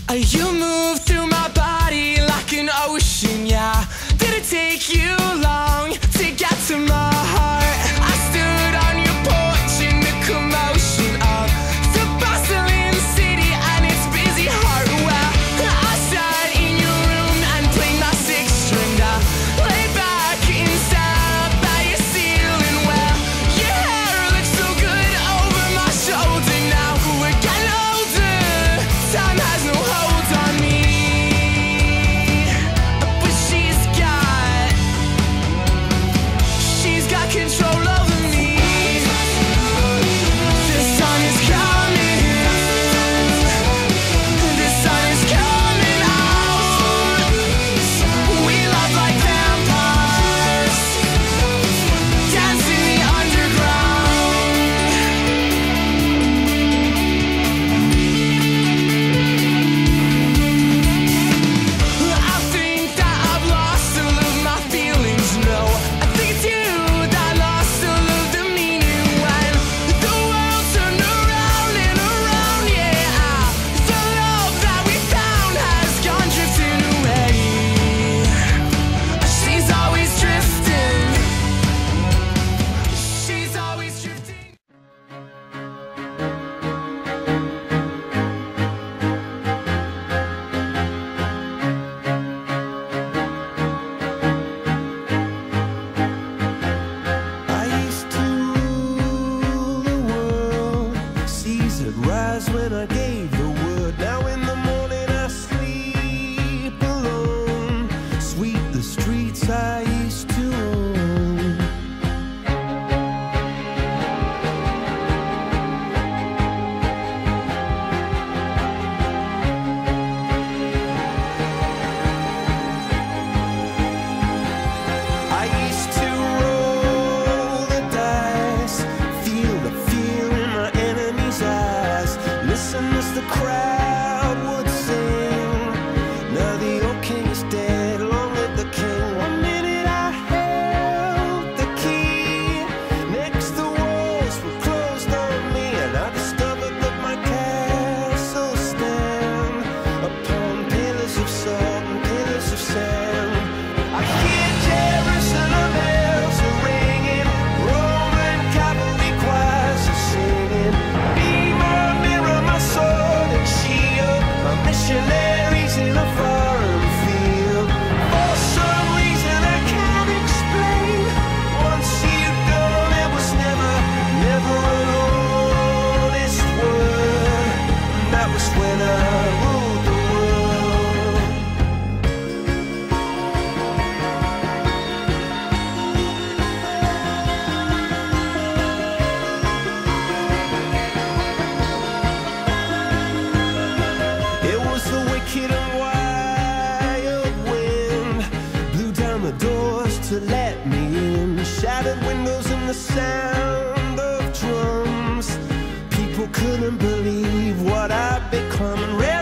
You move through my body like an ocean, yeah. Did it take you long to get to my heart? I stood on your porch in the commotion of the bustling city and its busy heart. Well, I sat in your room and played my sixth string. Lay back inside by your ceiling. Well, your hair looks so good over my shoulder now. We're getting older, time has no hold on me. But she's got control over me. The sun is coming, the sun is coming out. We love like vampires, dance in the underground. I think that I've lost all of my feelings, no. I think it's you that lost all of the meaning when the world turned around and around, yeah. The love that we found has gone drifting away. She's always drifting. She's always drifting. I used to rule the world. Seas would rise when I gave the word. Now in the morning I sleep alone. Sweep the streets I used to own. I used to roll the dice, feel the fear in my enemy's eyes. Listen as the crowd would sing. Now the old king is dead, long live the king. One minute I held the key. Next the walls were closed on me, and I discovered that my castle stand upon pillars of salt and pillars of sand. I hear Jerusalem bells are ringing, Roman cavalry choirs are singing. Be my mirror, my sword and shield, my missionaries in a foreign field. For some reason I can't explain, once you've gone it was never, never an honest word. That was when I ruled the world. It was the wicked and wild wind, blew down the doors to let me in. Shattered windows and the sound of drums. People couldn't believe what I'd become. And